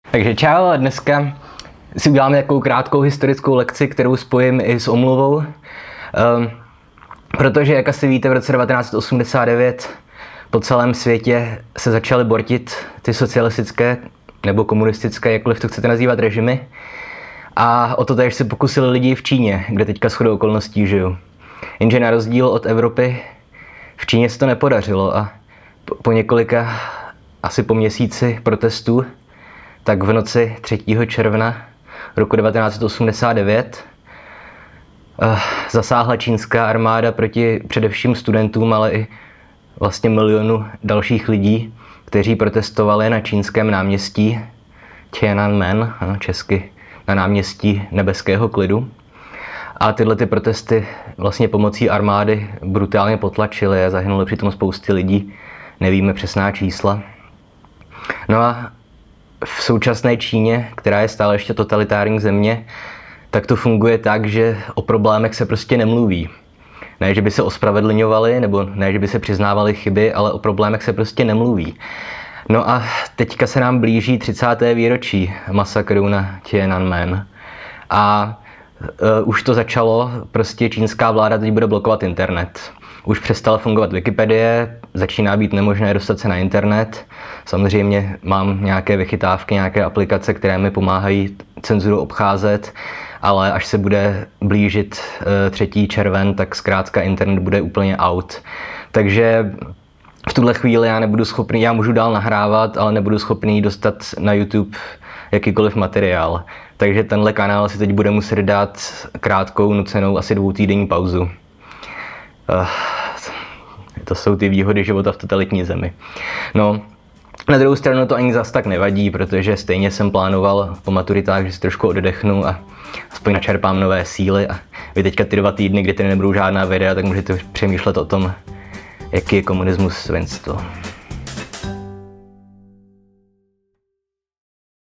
Takže čau, a dneska si uděláme takovou krátkou historickou lekci, kterou spojím i s omluvou. Protože, jak asi víte, v roce 1989 po celém světě se začaly bortit ty socialistické nebo komunistické, jakkoliv to chcete nazývat, režimy. A o to též se pokusili lidi v Číně, kde teďka shodou okolností žiju. Jenže na rozdíl od Evropy v Číně se to nepodařilo a po několika, asi po měsíci protestů, tak v noci 3. června roku 1989 zasáhla čínská armáda proti především studentům, ale i vlastně milionu dalších lidí, kteří protestovali na čínském náměstí Tiananmen, česky na náměstí nebeského klidu. A tyhle ty protesty vlastně pomocí armády brutálně potlačily a zahynuly přitom spousty lidí, nevíme přesná čísla. No a v současné Číně, která je stále ještě totalitární země, tak to funguje tak, že o problémech se prostě nemluví. Ne, že by se ospravedlňovali, nebo ne, že by se přiznávali chyby, ale o problémech se prostě nemluví. No a teďka se nám blíží 30. výročí masakru na Tiananmen. A už to začalo, prostě čínská vláda teď bude blokovat internet. Už přestala fungovat Wikipedie, začíná být nemožné dostat se na internet. Samozřejmě mám nějaké vychytávky, nějaké aplikace, které mi pomáhají cenzuru obcházet, ale až se bude blížit 3. červen, tak zkrátka internet bude úplně out. Takže v tuhle chvíli já nebudu schopný, já můžu dál nahrávat, ale nebudu schopný dostat na YouTube jakýkoliv materiál. Takže tenhle kanál si teď bude muset dát krátkou, nucenou, asi 2týdenní pauzu. To jsou ty výhody života v totalitní zemi. No, na druhou stranu to ani zas tak nevadí, protože stejně jsem plánoval po maturitách, že si trošku oddechnu a aspoň načerpám nové síly. A vy teďka ty 2 týdny, kdy tady nebudou žádná videa, tak můžete přemýšlet o tom, jaký je komunismus svinstvo.